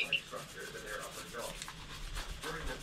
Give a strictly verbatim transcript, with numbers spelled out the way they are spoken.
like structure to their upper jaw. During the